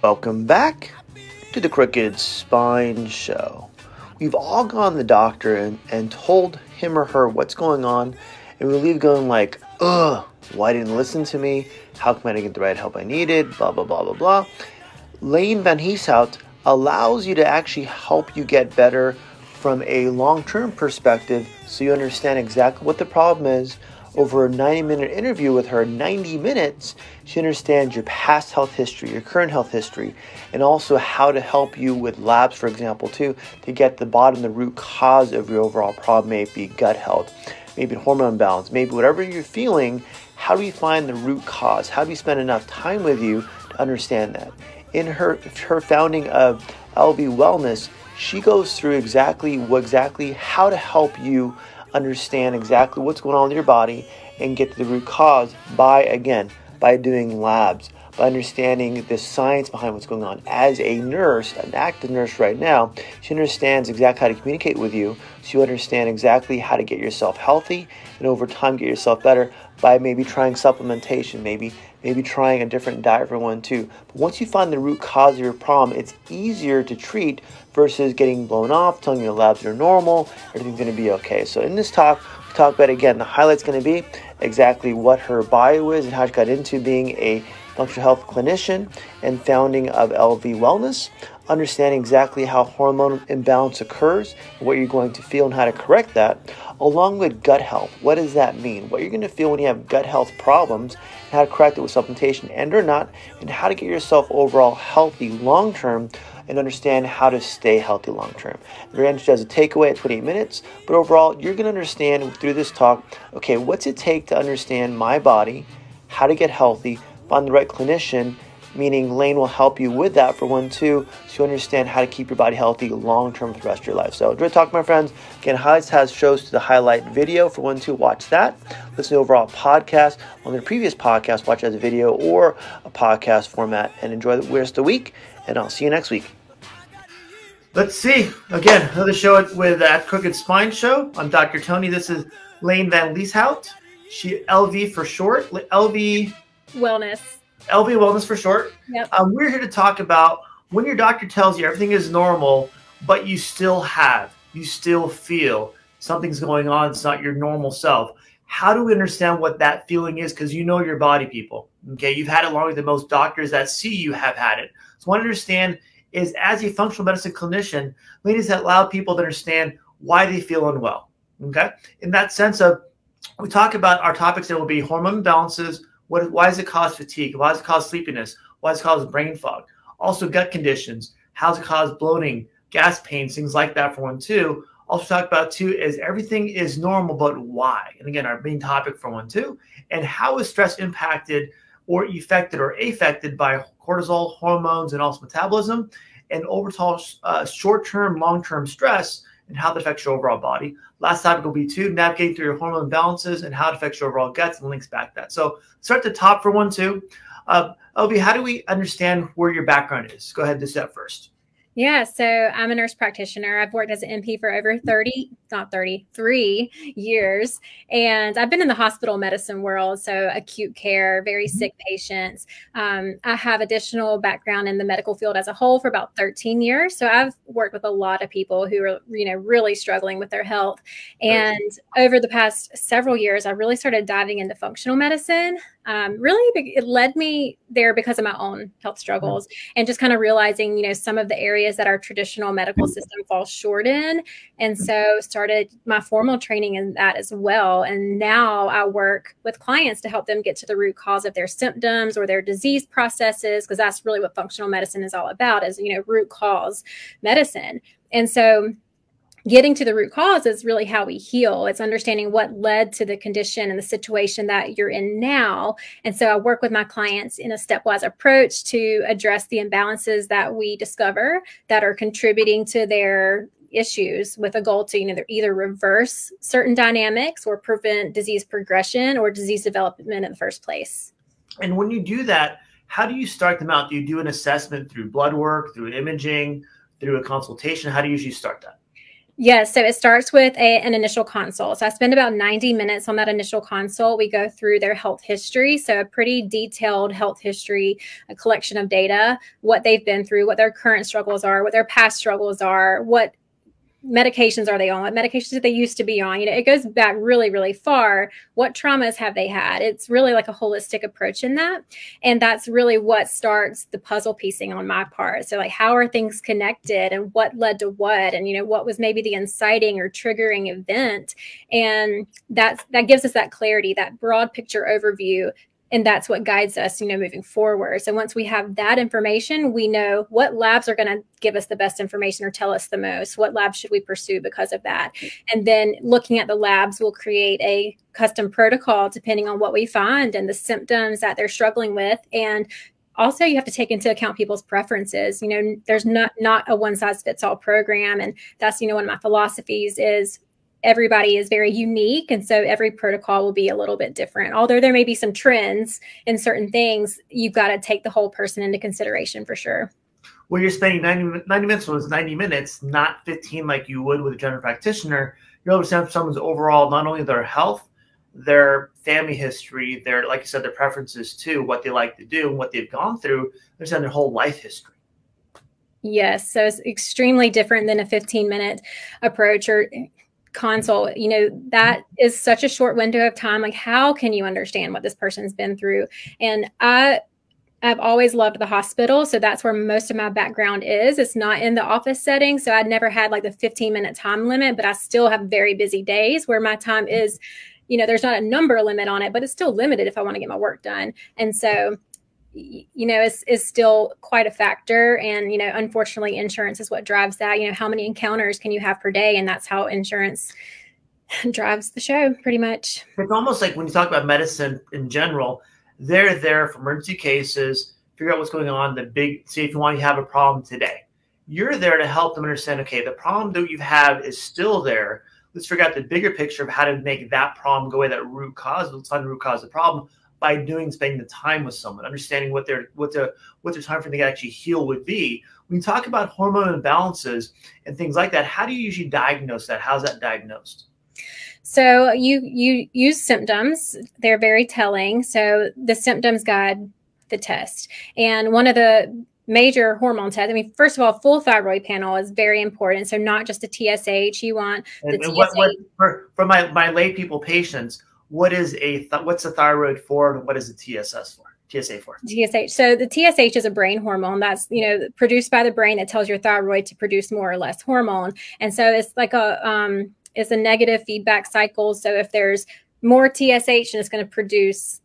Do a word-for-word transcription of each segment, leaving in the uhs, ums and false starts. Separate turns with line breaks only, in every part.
Welcome back to the Crooked Spine Show. We've all gone to the doctor and, and told him or her what's going on, and we leave going like, ugh, why didn't listen to me? How come I didn't get the right help I needed? Blah, blah, blah, blah, blah. Layne VanLieshout allows you to actually help you get better from a long-term perspective so you understand exactly what the problem is. Over a ninety minute interview with her, ninety minutes, she understands your past health history, your current health history, and also how to help you with labs, for example, too, to get the bottom, the root cause of your overall problem. Maybe gut health, maybe hormone imbalance, maybe whatever you're feeling. How do you find the root cause? How do you spend enough time with you to understand that? In her, her founding of L V Wellness, she goes through exactly what exactly how to help you understand exactly what's going on with your body and get to the root cause by, again, by doing labs, by understanding the science behind what's going on. As a nurse, an active nurse right now, she understands exactly how to communicate with you, so you understand exactly how to get yourself healthy and over time get yourself better by maybe trying supplementation, maybe maybe trying a different diet for one too. But once you find the root cause of your problem, it's easier to treat versus getting blown off, telling your labs are normal, everything's going to be okay. So in this talk, we talk about, again, the highlight's going to be exactly what her bio is and how she got into being a functional health clinician and founding of L V Wellness, understanding exactly how hormone imbalance occurs and what you're going to feel and how to correct that, along with gut health. What does that mean? What you're going to feel when you have gut health problems, and how to correct it with supplementation and or not, and how to get yourself overall healthy long-term and understand how to stay healthy long-term. Very interesting as a takeaway at twenty-eight minutes, but overall, you're going to understand through this talk, okay, what's it take to understand my body, how to get healthy, find the right clinician, meaning Layne will help you with that for one, two, so you understand how to keep your body healthy long-term for the rest of your life. So enjoy talking, my friends. Again, highlights has shows to the highlight video for one, two, watch that. Listen to the overall podcast on the previous podcast, watch it as a video or a podcast format, and enjoy the rest of the week, and I'll see you next week. Let's see. Again, another show with that Crooked Spine Show. I'm Doctor Tony. This is Layne VanLieshout. She L V for short. L V
Wellness.
L V Wellness for short.
Yep.
Um, we're here to talk about when your doctor tells you everything is normal, but you still have, you still feel something's going on. It's not your normal self. How do we understand what that feeling is? Because you know your body, people. Okay, you've had it longer than most doctors that see you have had it. So what I understand is, as a functional medicine clinician, Layne has allowed people to understand why they feel unwell. Okay, in that sense of, we talk about our topics that will be hormone imbalances. What, why does it cause fatigue? Why does it cause sleepiness? Why does it cause brain fog? Also gut conditions. How does it cause bloating, gas pains, things like that for one, two. Also talk about two is everything is normal, but why? And again, our main topic for one, two. And how is stress impacted or affected or affected by cortisol, hormones, and also metabolism, and overall uh, short-term, long-term stress and how that affects your overall body. Last topic will be two, navigating through your hormone imbalances and how it affects your overall guts and links back to that. So start at the top for one, two. Uh, L V, how do we understand where your background is? Go ahead and do that first.
Yeah, so I'm a nurse practitioner. I've worked as an M P for over thirty, not thirty, three years. And I've been in the hospital medicine world, so acute care, very sick patients. Um, I have additional background in the medical field as a whole for about thirteen years. So I've worked with a lot of people who are, you know, really struggling with their health. And over the past several years, I really started diving into functional medicine. Um, really, it led me there because of my own health struggles and just kind of realizing, you know, some of the areas that our traditional medical system falls short in. And so started my formal training in that as well. And now I work with clients to help them get to the root cause of their symptoms or their disease processes, because that's really what functional medicine is all about, is, you know, root cause medicine. And so getting to the root cause is really how we heal. It's understanding what led to the condition and the situation that you're in now. And so I work with my clients in a stepwise approach to address the imbalances that we discover that are contributing to their issues, with a goal to, you know, either reverse certain dynamics or prevent disease progression or disease development in the first place.
And when you do that, how do you start them out? Do you do an assessment through blood work, through imaging, through a consultation? How do you usually start that?
Yes, so it starts with a, an initial consult. So I spend about ninety minutes on that initial consult. We go through their health history, so a pretty detailed health history, a collection of data, what they've been through, what their current struggles are, what their past struggles are, what medications are they on, what medications did they used to be on. You know, it goes back really, really far. What traumas have they had? It's really like a holistic approach in that. And that's really what starts the puzzle piecing on my part. So like, how are things connected and what led to what? And, you know, what was maybe the inciting or triggering event? And that's, that gives us that clarity, that broad picture overview. And that's what guides us, you know, moving forward. So once we have that information, we know what labs are going to give us the best information or tell us the most. What labs should we pursue because of that? And then looking at the labs, we'll create a custom protocol depending on what we find and the symptoms that they're struggling with. And also, you have to take into account people's preferences. You know, there's not, not a one size fits all program. And that's, you know, one of my philosophies is everybody is very unique. And so every protocol will be a little bit different. Although there may be some trends in certain things, you've got to take the whole person into consideration for sure.
Well, you're spending ninety, ninety minutes was ninety minutes, not fifteen like you would with a general practitioner. You're able to understand someone's overall, not only their health, their family history, their, like you said, their preferences too, what they like to do and what they've gone through, understand their whole life history.
Yes. So it's extremely different than a fifteen minute approach or consult. You know, that is such a short window of time. Like, how can you understand what this person's been through? And I, I've always loved the hospital. So that's where most of my background is. It's not in the office setting. So I'd never had like the fifteen minute time limit, but I still have very busy days where my time is, you know, there's not a number limit on it, but it's still limited if I want to get my work done. And so, you know, is is still quite a factor. And, you know, unfortunately, insurance is what drives that. You know, how many encounters can you have per day? And that's how insurance drives the show pretty much.
It's almost like when you talk about medicine in general, they're there for emergency cases, figure out what's going on, the big, see if you want to have a problem today. You're there to help them understand, okay, the problem that you have is still there. Let's figure out the bigger picture of how to make that problem go away, that root cause. Let's find the root cause of the problem by doing, spending the time with someone, understanding what their what the what their time frame to actually heal would be. When you talk about hormone imbalances and things like that, how do you usually diagnose that? How's that diagnosed?
So you you use symptoms. They're very telling. So the symptoms guide the test. And one of the major hormone tests, I mean, first of all, full thyroid panel is very important. So not just a T S H. You want the
and,
T S H.
And what, what, for, for my, my lay people patients, what is a th what's the thyroid for and what is the T S S for? T S A for?
T S H. So the T S H is a brain hormone that's, you know, produced by the brain that tells your thyroid to produce more or less hormone. And so it's like a um it's a negative feedback cycle. So if there's more T S H, then it's going to produce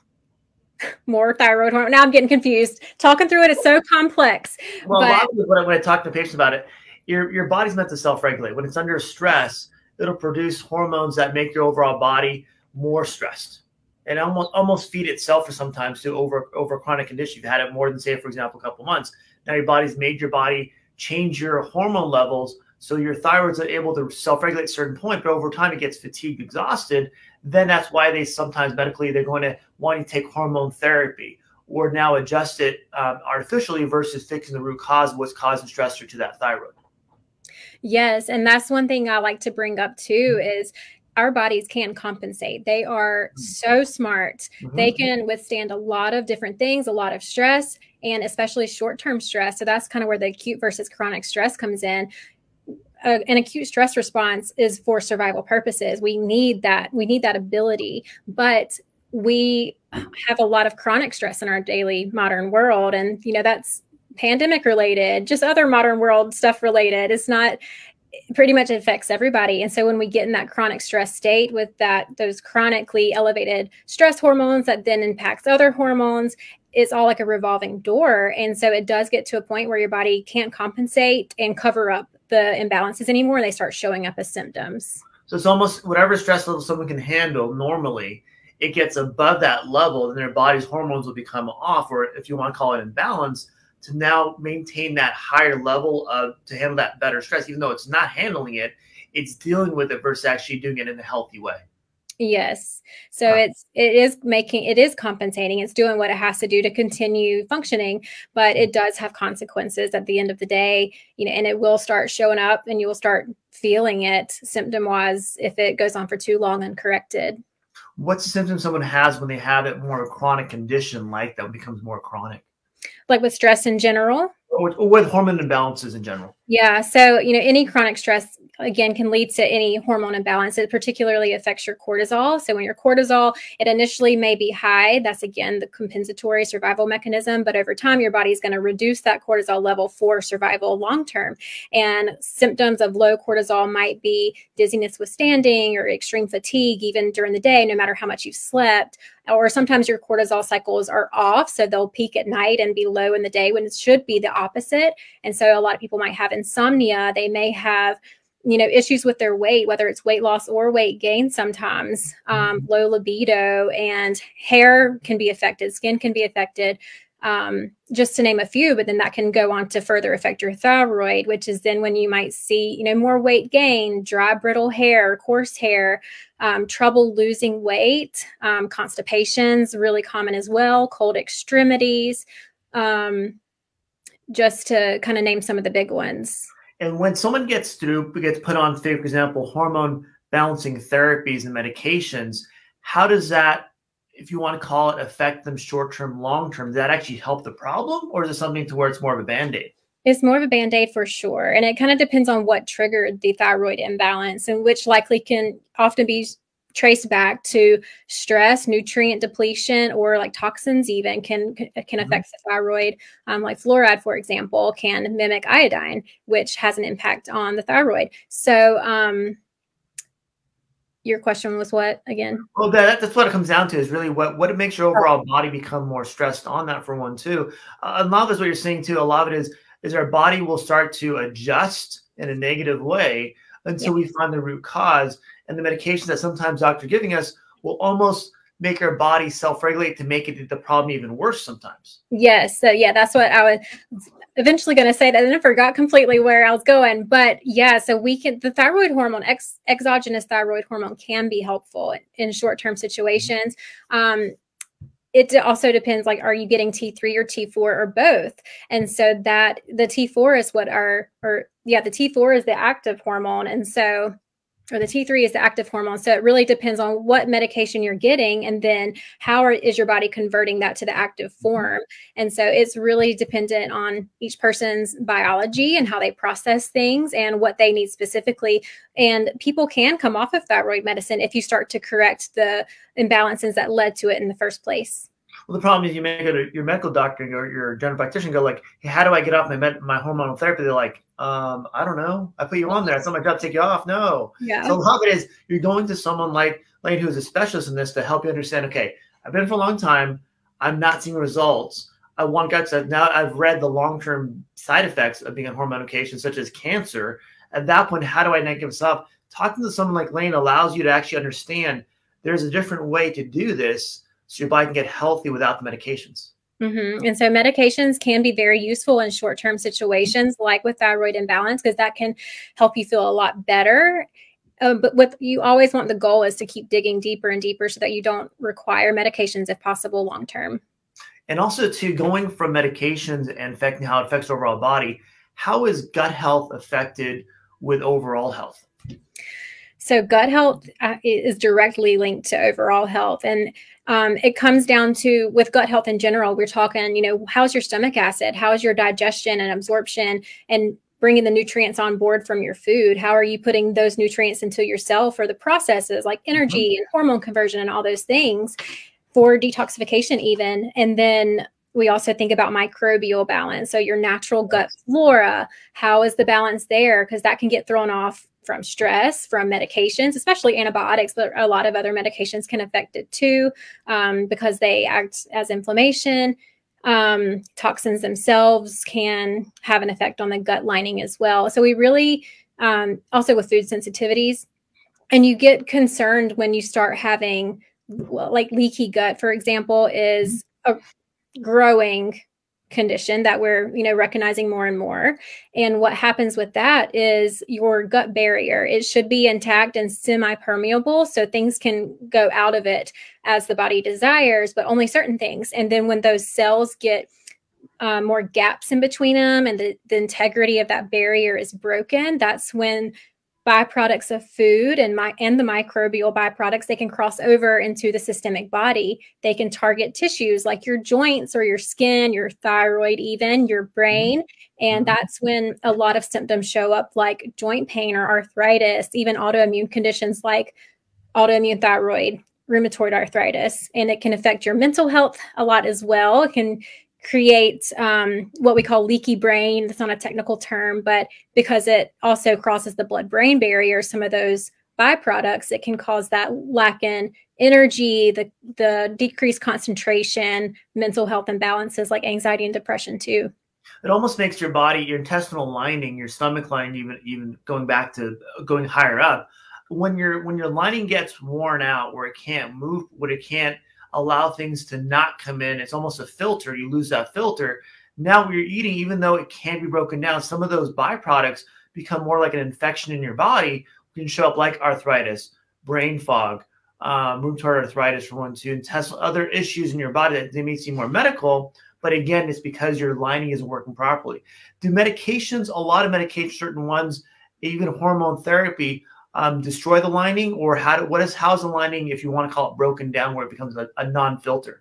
more thyroid hormone. Now I'm getting confused. Talking through it is so complex.
Well,
but,
a lot of when I, when I talk to patients about it, your your body's meant to self-regulate. When it's under stress, it'll produce hormones that make your overall body more stressed and almost almost feed itself for sometimes to over over a chronic condition. You've had it more than, say, for example, a couple months. Now your body's made your body change your hormone levels so your thyroid's able to self-regulate at a certain point, but over time it gets fatigued, exhausted. Then that's why they sometimes medically they're going to want to take hormone therapy or now adjust it um, artificially versus fixing the root cause of what's causing stressor to that thyroid.
Yes, and that's one thing I like to bring up too is our bodies can compensate. They are so smart. Mm-hmm. They can withstand a lot of different things, a lot of stress, and especially short-term stress. So that's kind of where the acute versus chronic stress comes in. Uh, an acute stress response is for survival purposes. We need that. We need that ability, but we have a lot of chronic stress in our daily modern world. And, you know, that's pandemic related, just other modern world stuff related. It's not, pretty much affects everybody. And so when we get in that chronic stress state with that, those chronically elevated stress hormones that then impacts other hormones, it's all like a revolving door. And so it does get to a point where your body can't compensate and cover up the imbalances anymore. And they start showing up as symptoms.
So it's almost whatever stress level someone can handle normally, it gets above that level, and their body's hormones will become off, or if you want to call it imbalance, to now maintain that higher level of to handle that better stress, even though it's not handling it, it's dealing with it versus actually doing it in a healthy way.
Yes. So
Huh.
it's it is making it is compensating. It's doing what it has to do to continue functioning, but it does have consequences at the end of the day, you know, and it will start showing up and you will start feeling it symptom wise if it goes on for too long uncorrected.
What's the symptom someone has when they have it more of a chronic condition like that becomes more chronic?
Like with stress in general.
Or, or with hormone imbalances in general?
Yeah. So, you know, any chronic stress, again, can lead to any hormone imbalance. It particularly affects your cortisol. So when your cortisol, it initially may be high. That's, again, the compensatory survival mechanism. But over time, your body is going to reduce that cortisol level for survival long term. And symptoms of low cortisol might be dizziness with standing or extreme fatigue, even during the day, no matter how much you've slept. Or sometimes your cortisol cycles are off. So they'll peak at night and be low in the day when it should be the opposite. And so a lot of people might have insomnia. They may have, you know, issues with their weight, whether it's weight loss or weight gain sometimes, um, low libido, and hair can be affected, skin can be affected, um, just to name a few. But then that can go on to further affect your thyroid, which is then when you might see, you know, more weight gain, dry, brittle hair, coarse hair, um, trouble losing weight, um, constipation's really common as well, cold extremities, um, just to kind of name some of the big ones.
And when someone gets through, gets put on, for example, hormone balancing therapies and medications, how does that, if you want to call it, affect them short-term, long-term? Does that actually help the problem, or is it something to where it's more of a Band-Aid?
It's more of a Band-Aid for sure. And it kind of depends on what triggered the thyroid imbalance, and which likely can often be traced back to stress, nutrient depletion, or like toxins even can can
Mm-hmm.
affect the thyroid. Um, like fluoride, for example, can mimic iodine, which has an impact on the thyroid. So um, your question was what again?
Well, that, that's what it comes down to, is really what, what makes your overall body become more stressed on that, for one, too. Uh, a lot of it is what you're saying, too. A lot of it is, is our body will start to adjust in a negative way until
Yeah.
we find the root cause. And the medications that sometimes doctors are giving us will almost make our body self-regulate to make it the problem even worse sometimes.
Yes. So yeah, that's what I was eventually going to say. That I forgot completely where I was going. But yeah, so we can, the thyroid hormone, ex, exogenous thyroid hormone can be helpful in short-term situations. Um, it also depends, like, are you getting T three or T four or both? And so that the T four is what our, or yeah, the T four is the active hormone. And so or the T three is the active hormone. So it really depends on what medication you're getting, and then how are, is your body converting that to the active form. And so it's really dependent on each person's biology and how they process things and what they need specifically. And people can come off of thyroid medicine if you start to correct the imbalances that led to it in the first place.
Well, the problem is you may go to your medical doctor or your general practitioner and go like, hey, how do I get off my med- my hormonal therapy? They're like, um, I don't know. I put you on there. It's not my job to take you off. No.
Yeah.
So a lot of it is you're going to someone like Layne, who's a specialist in this, to help you understand, okay, I've been for a long time. I'm not seeing results. I want guts. Now I've read the long-term side effects of being on hormone medication, such as cancer. At that point, how do I not give this up? Talking to someone like Layne allows you to actually understand there's a different way to do this, so your body can get healthy without the medications.
Mm-hmm. And so medications can be very useful in short-term situations, like with thyroid imbalance, because that can help you feel a lot better. Um, but what you always want, the goal is to keep digging deeper and deeper so that you don't require medications if possible long-term.
And also, to going from medications and affecting how it affects the overall body, how is gut health affected with overall health?
So gut health uh, is directly linked to overall health. And um, it comes down to, with gut health in general, we're talking, you know, how's your stomach acid? How's your digestion and absorption and bringing the nutrients on board from your food? How are you putting those nutrients into your cell for the processes like energy and hormone conversion and all those things, for detoxification even? And then we also think about microbial balance. So your natural gut flora, how is the balance there? Because that can get thrown off from stress, from medications, especially antibiotics, but a lot of other medications can affect it too, um, because they act as inflammation. Um, toxins themselves can have an effect on the gut lining as well. So we really, um, also with food sensitivities, and you get concerned when you start having, well, like leaky gut, for example, is a growing condition that we're, you know, recognizing more and more. And what happens with that is your gut barrier, it should be intact and semi-permeable, so things can go out of it as the body desires, but only certain things. And then when those cells get um, more gaps in between them and the, the integrity of that barrier is broken, that's when byproducts of food and my and the microbial byproducts, they can cross over into the systemic body. They can target tissues like your joints or your skin, your thyroid, even your brain. And that's when a lot of symptoms show up, like joint pain or arthritis, even autoimmune conditions like autoimmune thyroid, rheumatoid arthritis. And it can affect your mental health a lot as well. It can create um, what we call leaky brain. That's not a technical term, but because it also crosses the blood-brain barrier, some of those byproducts, it can cause that lack in energy, the, the decreased concentration, mental health imbalances like anxiety and depression too.
It almost makes your body, your intestinal lining, your stomach lining, even even going back to going higher up, when your when your lining gets worn out, where it can't move, where it can't allow things to not come in, it's almost a filter. You lose that filter. Now when you're eating, even though it can be broken down, some of those byproducts become more like an infection in your body. It can show up like arthritis, brain fog, um, rheumatoid arthritis for one, two, intestinal, other issues in your body that they may seem more medical, but again, it's because your lining isn't working properly. Do medications, a lot of medications, certain ones, even hormone therapy, Um, destroy the lining, or how do, what is how's the lining, if you want to call it, broken down where it becomes a, a non-filter?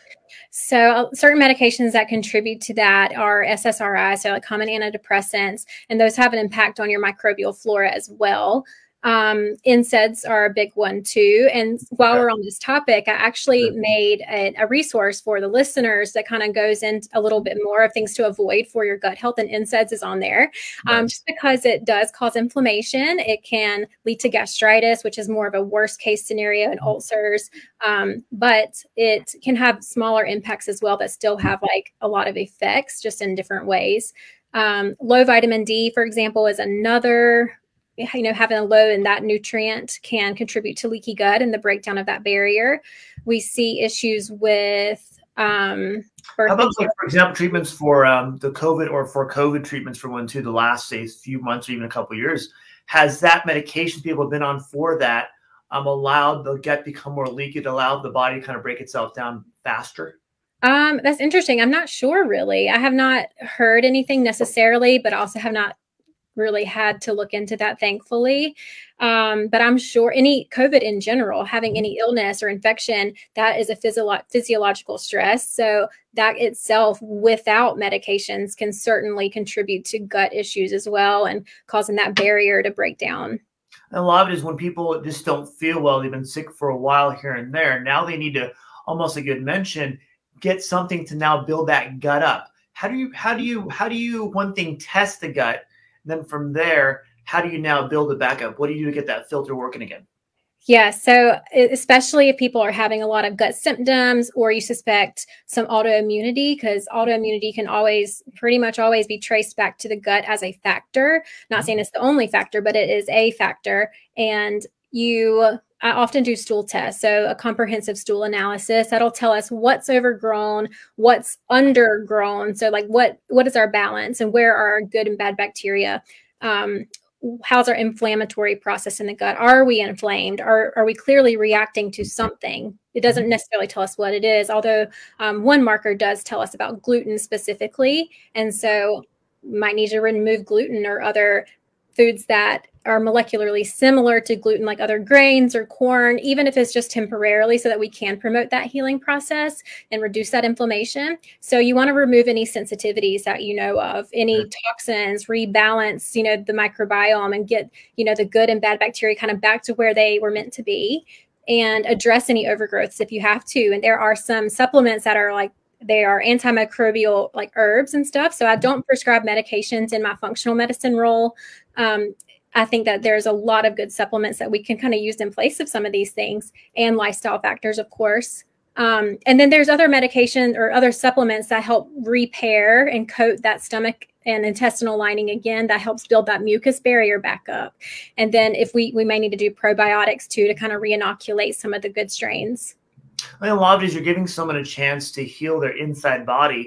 So uh, certain medications that contribute to that are S S R Is, so like common antidepressants, and those have an impact on your microbial flora as well. Um, N SAIDs are a big one too. And while okay. we're on this topic, I actually mm-hmm. made a, a resource for the listeners that kind of goes into a little bit more of things to avoid for your gut health, and N SAIDs is on there. Nice. Um, just because it does cause inflammation, it can lead to gastritis, which is more of a worst case scenario, and ulcers. Um, but it can have smaller impacts as well that still have like a lot of effects, just in different ways. Um, low vitamin D, for example, is another. You know, having a low in that nutrient can contribute to leaky gut and the breakdown of that barrier. We see issues with um, birth.
How about, like, for example, treatments for um, the COVID, or for COVID treatments for one, two, the last, say, few months or even a couple of years? Has that medication people have been on for that um, allowed the gut become more leaky, it allowed the body to kind of break itself down faster?
Um, that's interesting. I'm not sure, really. I have not heard anything necessarily, but also have not really had to look into that, thankfully. Um, but I'm sure any COVID in general, having any illness or infection, that is a physio physiological stress. So that itself, without medications, can certainly contribute to gut issues as well, and causing that barrier to break down.
And a lot of it is when people just don't feel well, they've been sick for a while here and there. Now they need to, almost like you had mentioned, get something to now build that gut up. How do you, how do you, how do you, one thing, test the gut? Then from there, how do you now build it back up? What do you do to get that filter working again?
Yeah, so especially if people are having a lot of gut symptoms, or you suspect some autoimmunity, because autoimmunity can always, pretty much always be traced back to the gut as a factor. Not saying it's the only factor, but it is a factor. And you, I often do stool tests. So a comprehensive stool analysis that'll tell us what's overgrown, what's undergrown. So like what, what is our balance, and where are our good and bad bacteria? Um, how's our inflammatory process in the gut? Are we inflamed? Are, are we clearly reacting to something? It doesn't necessarily tell us what it is, although um, one marker does tell us about gluten specifically. And so might need to remove gluten or other foods that are molecularly similar to gluten, like other grains or corn, even if it's just temporarily, so that we can promote that healing process and reduce that inflammation. So you want to remove any sensitivities that you know of, any toxins, rebalance, you know, the microbiome, and get, you know, the good and bad bacteria kind of back to where they were meant to be, and address any overgrowths if you have to. And there are some supplements that are like, they are antimicrobial, like herbs and stuff. So I don't prescribe medications in my functional medicine role. Um, I think that there's a lot of good supplements that we can kind of use in place of some of these things, and lifestyle factors, of course. Um, and then there's other medication or other supplements that help repair and coat that stomach and intestinal lining again, that helps build that mucus barrier back up. And then if we, we may need to do probiotics too, to kind of re-inoculate some of the good strains.
I mean, a lot of it is you're giving someone a chance to heal their inside body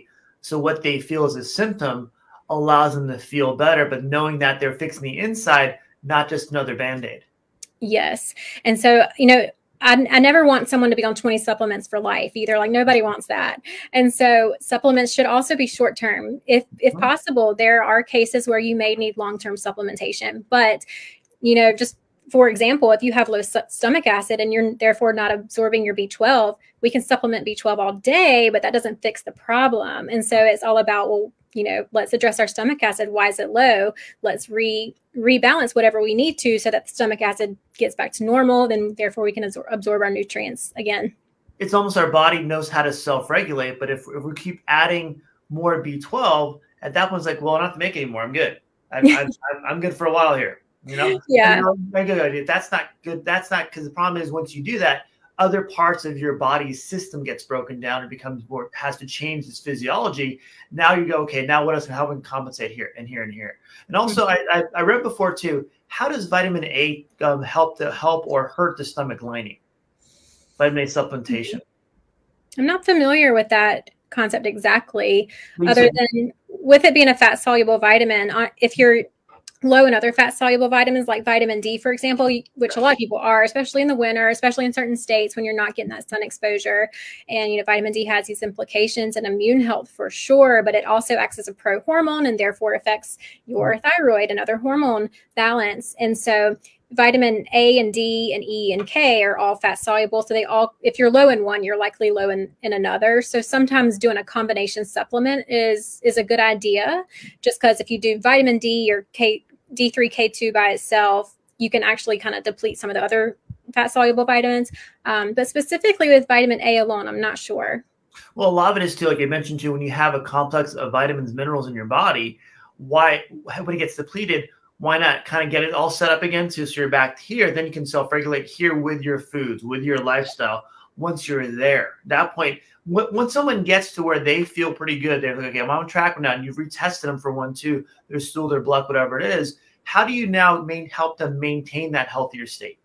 So what they feel as a symptom allows them to feel better, but knowing that they're fixing the inside, not just another Band-Aid.
Yes. And so, you know, I, I never want someone to be on twenty supplements for life either. Like nobody wants that. And so supplements should also be short-term. If, if
Mm-hmm.
possible, there are cases where you may need long-term supplementation, but, you know, just for example, if you have low stomach acid and you're therefore not absorbing your B twelve, we can supplement B twelve all day, but that doesn't fix the problem. And so it's all about, well, you know, let's address our stomach acid. Why is it low? Let's re rebalance whatever we need to so that the stomach acid gets back to normal. Then therefore we can absor absorb our nutrients again.
It's almost our body knows how to self-regulate, but if, if we keep adding more B twelve, at that point it's like, well, I don't have to make any more. I'm good. I'm, I'm, I'm good for a while here. You know,
yeah,
that's not good. That's not, because the problem is once you do that, other parts of your body's system gets broken down and becomes more, has to change its physiology. Now you go, okay, now what else? How can we compensate here and here and here? And also, mm-hmm. I, I, I read before too, how does vitamin A um, help to help or hurt the stomach lining? Vitamin A supplementation.
I'm not familiar with that concept exactly,
Please
other
say.
than with it being a fat soluble vitamin. If you're low in other fat soluble vitamins like vitamin D, for example, which a lot of people are, especially in the winter, especially in certain states when you're not getting that sun exposure. And, you know, vitamin D has these implications in immune health for sure, but it also acts as a pro-hormone and therefore affects your thyroid and other hormone balance. And so vitamin A and D and E and K are all fat soluble. So they all, if you're low in one, you're likely low in, in another. So sometimes doing a combination supplement is, is a good idea, just because if you do vitamin D or K, D three K two by itself, you can actually kind of deplete some of the other fat soluble vitamins. Um, but specifically with vitamin A alone, I'm not sure.
Well, a lot of it is too, like I mentioned too, when you have a complex of vitamins, minerals in your body, why, when it gets depleted, why not kind of get it all set up again so you're back here? Then you can self-regulate here with your foods, with your lifestyle. Once you're there, at that point, when, when someone gets to where they feel pretty good, they're like, okay, I'm on track now, and you've retested them for one, two, their stool, their blood, whatever it is. How do you now main, help them maintain that healthier state?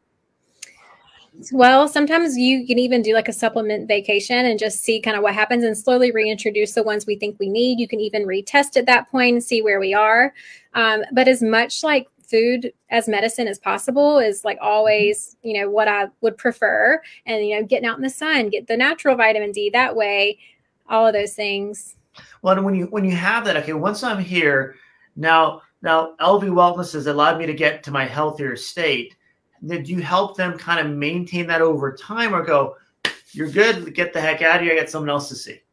Well, sometimes you can even do like a supplement vacation and just see kind of what happens and slowly reintroduce the ones we think we need. You can even retest at that point and see where we are. Um, but as much like food as medicine as possible is like always, you know, what I would prefer. And, you know, getting out in the sun, get the natural vitamin D that way, all of those things.
Well, and when you, when you have that, okay, once I'm here now, now L V Wellness has allowed me to get to my healthier state. Did you help them kind of maintain that over time, or go, you're good, get the heck out of here, I got someone else to see?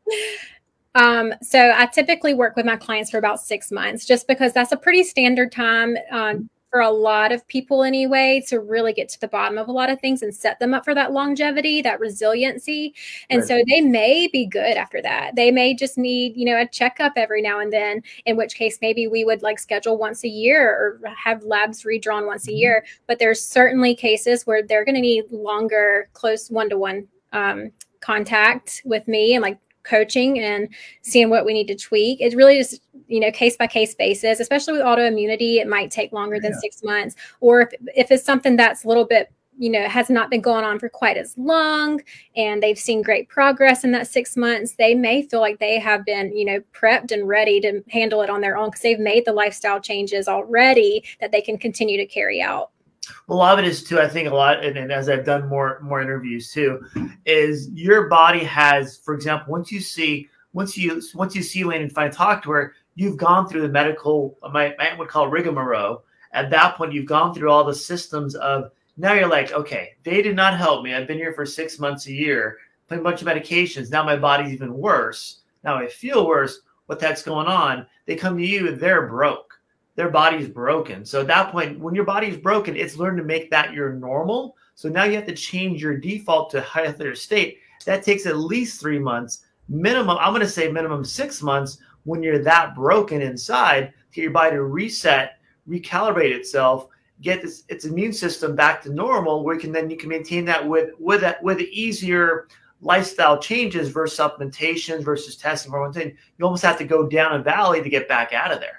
Um, so I typically work with my clients for about six months, just because that's a pretty standard time um, for a lot of people anyway, to really get to the bottom of a lot of things and set them up for that longevity, that resiliency. And right. So they may be good after that. They may just need, you know, a checkup every now and then, in which case maybe we would like schedule once a year or have labs redrawn once a year. But there's certainly cases where they're going to need longer, close one-to-one um, contact with me and like coaching and seeing what we need to tweak. It's really just, you know, case by case basis, especially with autoimmunity. It might take longer than yeah. six months. Or if, if it's something that's a little bit, you know, has not been going on for quite as long and they've seen great progress in that six months, they may feel like they have been, you know, prepped and ready to handle it on their own because they've made the lifestyle changes already that they can continue to carry out.
Well, a lot of it is too, I think a lot, and, and as I've done more more interviews too, is your body has, for example, once you see, once you once you see Layne and find talk to her, you've gone through the medical, my, my aunt would call rigmarole. At that point, you've gone through all the systems of, now you're like, okay, they did not help me. I've been here for six months, a year, putting a bunch of medications. Now my body's even worse. Now I feel worse. What the heck's going on? They come to you, they're broke. Their body's broken. So at that point, when your body's broken, it's learned to make that your normal. So now you have to change your default to healthier state. That takes at least three months, minimum. I'm going to say minimum six months when you're that broken inside to get your body to reset, recalibrate itself, get this, its immune system back to normal, where you can then you can maintain that with with that with easier lifestyle changes versus supplementations versus testing for one thing. You almost have to go down a valley to get back out of there.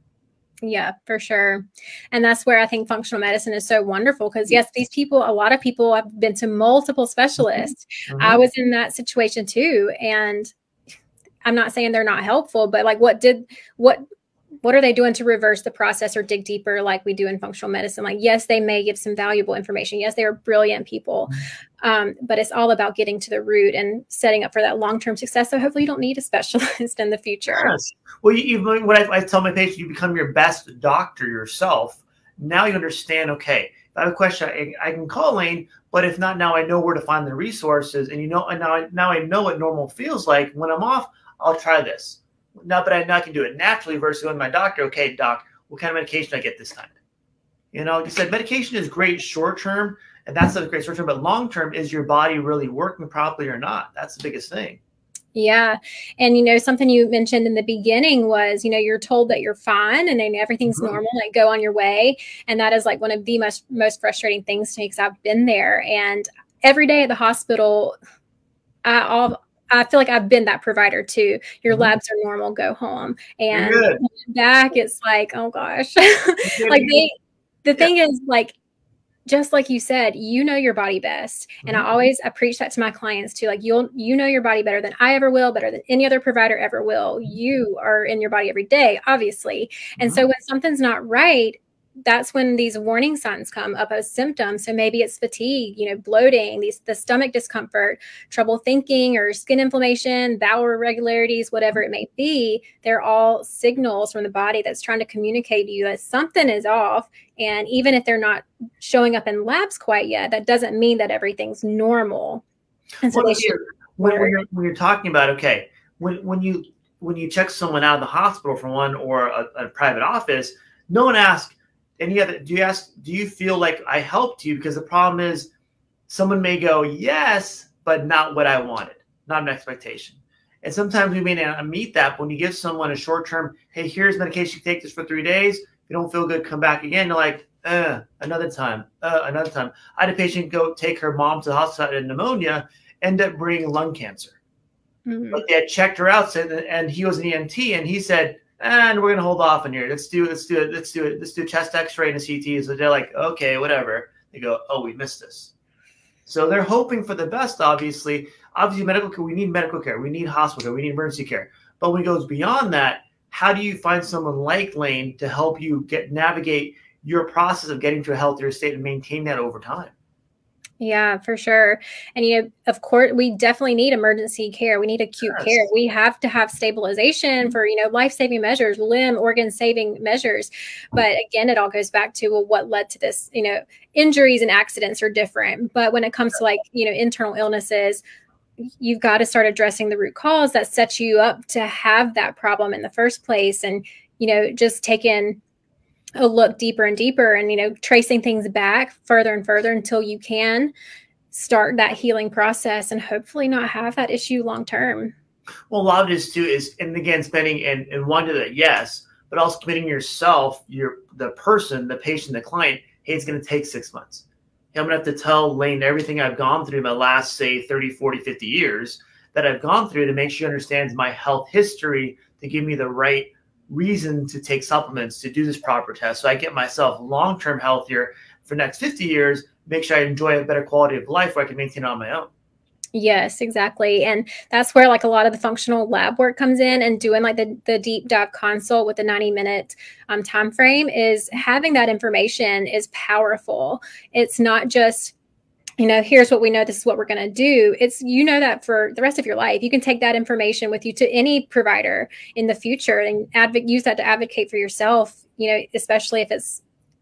Yeah, for sure. And that's where I think functional medicine is so wonderful because, yes, these people, a lot of people have been to multiple specialists. Mm-hmm. I was in that situation too. And I'm not saying they're not helpful, but like what did, what, what are they doing to reverse the process or dig deeper like we do in functional medicine? Like, yes, they may give some valuable information. Yes, they are brilliant people. Um, but it's all about getting to the root and setting up for that long-term success. So hopefully you don't need a specialist in the future.
Yes. Well, you, you, when I, I tell my patients, you become your best doctor yourself. Now you understand, okay, if I have a question, I, I can call Layne, but if not, now I know where to find the resources. And you know, and now I, now I know what normal feels like. When I'm off, I'll try this. Now, but I know I can do it naturally versus going to my doctor. Okay, doc, what kind of medication do I get this time? You know, like you said, medication is great short term, and that's a great short term. But long term, is your body really working properly or not? That's the biggest thing.
Yeah. And, you know, something you mentioned in the beginning was, you know, you're told that you're fine and then everything's mm-hmm. normal, like go on your way. And that is like one of the most, most frustrating things to me because I've been there. And every day at the hospital, I all I feel like I've been that provider too. Your mm-hmm. labs are normal, go home. And back, it's like, oh gosh. Like they, the yeah. thing is like, just like you said, you know your body best. And mm-hmm. I always, I preach that to my clients too. Like you'll, you know your body better than I ever will, better than any other provider ever will. You are in your body every day, obviously. And mm-hmm. so when something's not right, that's when these warning signs come up as symptoms. So maybe it's fatigue, you know, bloating, these, the stomach discomfort, trouble thinking, or skin inflammation, bowel irregularities, whatever it may be. They're all signals from the body that's trying to communicate to you that something is off. And even if they're not showing up in labs quite yet, that doesn't mean that everything's normal. And so
well,
they should
when, when, you're, when you're talking about, okay, when, when you, when you check someone out of the hospital from one or a, a private office, no one asks, any other, do you ask, do you feel like I helped you? Because the problem is someone may go, yes, but not what I wanted, not an expectation. And sometimes we may not meet that. But when you give someone a short-term, hey, here's medication, you take this for three days. If you don't feel good, come back again. They're like, uh, another time, uh, another time. I had a patient go take her mom to the hospital with pneumonia, end up bringing lung cancer. Mm-hmm. But they had checked her out, and he was an E M T, and he said, and we're gonna hold off on here. Let's do let's do it. Let's do it. Let's do a chest X-ray and a C T. So they're like, okay, whatever. They go, oh, we missed this. So they're hoping for the best. Obviously, obviously, medical care. We need medical care. We need hospital care. We need emergency care. But when it goes beyond that, how do you find someone like Layne to help you get navigate your process of getting to a healthier state and maintain that over time?
Yeah, for sure. And, you know, of course, we definitely need emergency care. We need acute yes. care. We have to have stabilization for, you know, life-saving measures, limb organ-saving measures. But again, it all goes back to, well, what led to this? You know, injuries and accidents are different. But when it comes to like, you know, internal illnesses, you've got to start addressing the root cause that sets you up to have that problem in the first place. And, you know, just taking a look deeper and deeper and, you know, tracing things back further and further until you can start that healing process and hopefully not have that issue long term.
Well, a lot of this too is, and again, spending and, and one to that, yes, but also committing yourself, your the person, the patient, the client, hey, it's going to take six months. Hey, I'm going to have to tell Layne everything I've gone through in my last, say, thirty, forty, fifty years that I've gone through to make sure she understands my health history to give me the right reason to take supplements, to do this proper test, so I get myself long-term healthier for the next fifty years, make sure I enjoy a better quality of life where I can maintain it on my own.
Yes, exactly. And that's where like a lot of the functional lab work comes in, and doing like the, the deep dive consult with the ninety minute um, time frame is having that information is powerful. It's not just, you know, here's what we know, this is what we're going to do. It's, you know, that for the rest of your life, you can take that information with you to any provider in the future and advocate, use that to advocate for yourself, you know, especially if it's,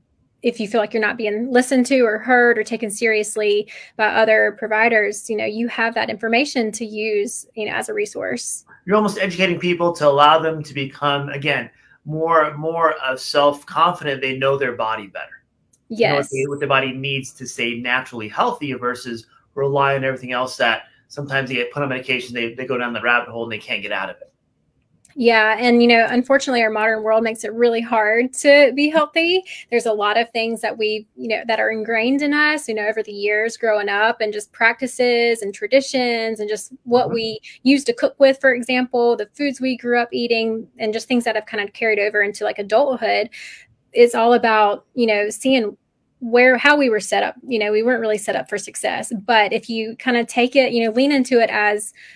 if you feel like you're not being listened to or heard or taken seriously by other providers, you know, you have that information to use, you know, as a resource.
You're almost educating people to allow them to become, again, more, more of self-confident. They know their body better.
Yes.
You know what, they, what the body needs to stay naturally healthy versus rely on everything else that sometimes they get put on medication, they, they go down the rabbit hole and they can't get out of it.
Yeah. And, you know, unfortunately, our modern world makes it really hard to be healthy. There's a lot of things that we, you know, that are ingrained in us, you know, over the years growing up, and just practices and traditions and just what mm-hmm. we used to cook with, for example, the foods we grew up eating, and just things that have kind of carried over into like adulthood. It's all about, you know, seeing where, how we were set up. You know, we weren't really set up for success, but if you kind of take it, you know, lean into it as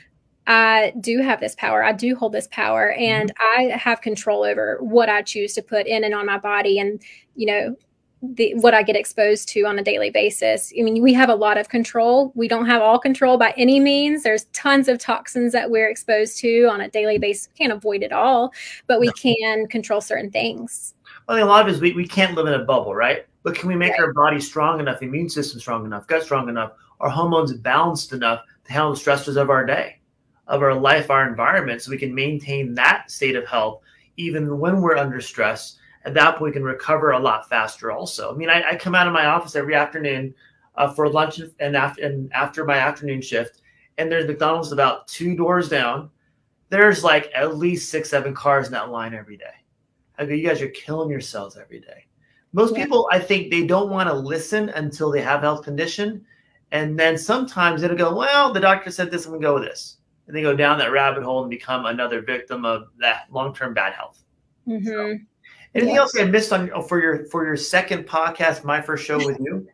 I do have this power. I do hold this power, and mm-hmm. I have control over what I choose to put in and on my body, and, you know, the, what I get exposed to on a daily basis. I mean, we have a lot of control. We don't have all control by any means. There's tons of toxins that we're exposed to on a daily basis. We can't avoid it all, but we can control certain things.
Well, I think a lot of it is we, we can't live in a bubble, right? But can we make right. our body strong enough, immune system strong enough, gut strong enough, our hormones balanced enough to handle the stressors of our day, of our life, our environment, so we can maintain that state of health even when we're under stress. At that point, we can recover a lot faster also. I mean, I, I come out of my office every afternoon uh, for lunch and after, and after my afternoon shift, and there's McDonald's about two doors down. There's like at least six, seven cars in that line every day. I go, you guys are killing yourselves every day. Most yeah. people, I think, they don't want to listen until they have a health condition. And then sometimes it'll go, well, the doctor said this, I'm going to go with this. And they go down that rabbit hole and become another victim of that long-term bad health.
Mm-hmm.
So, anything yeah. else I missed on for your for your second podcast, my first show with you?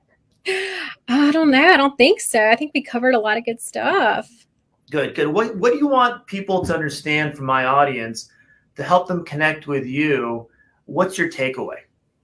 I don't know. I don't think so. I think we covered a lot of good stuff.
Good, good. What what do you want people to understand from my audience to help them connect with you? What's your takeaway?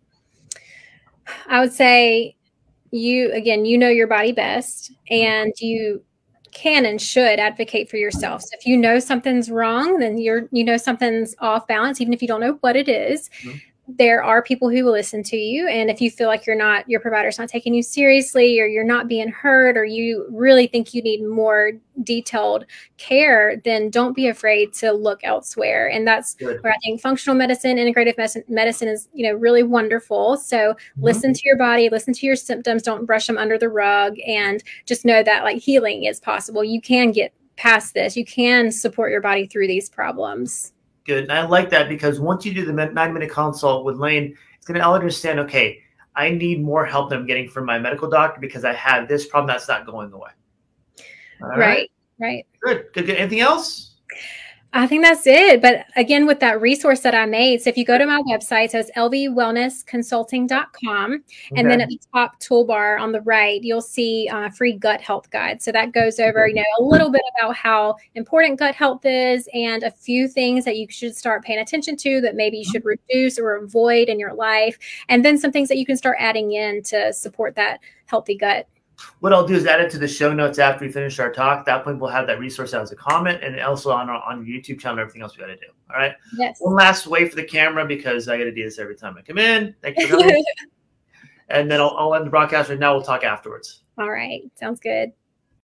I would say you, again, you know your body best, and you can and should advocate for yourself. So if you know something's wrong, then you're, you know, something's off balance, even if you don't know what it is. Mm-hmm. There are people who will listen to you. And if you feel like you're not, your provider's not taking you seriously, or you're not being heard, or you really think you need more detailed care, then don't be afraid to look elsewhere. And that's Good. Where I think functional medicine, integrative medicine, medicine is, you know, really wonderful. So mm-hmm. listen to your body, listen to your symptoms, don't brush them under the rug, and just know that like healing is possible. You can get past this. You can support your body through these problems.
Good. And I like that, because once you do the nine minute consult with Layne, it's going to understand, okay, I need more help than I'm getting from my medical doctor because I have this problem that's not going away. All right.
Right. Right.
Good. Good. Good. Anything else?
I think that's it. But again, with that resource that I made, so if you go to my website, so it's L V wellness consulting dot com, okay. and then at the top toolbar on the right, you'll see a free gut health guide. So that goes over, you know, a little bit about how important gut health is, and a few things that you should start paying attention to that maybe you should reduce or avoid in your life, and then some things that you can start adding in to support that healthy gut.
What I'll do is add it to the show notes after we finish our talk. At that point, we'll have that resource as a comment, and also on our on your YouTube channel and everything else we got to do. All right.
Yes.
One last way for the camera, because I got to do this every time I come in. Thank you for coming. And then I'll, I'll end the broadcast right now. We'll talk afterwards.
All right. Sounds good.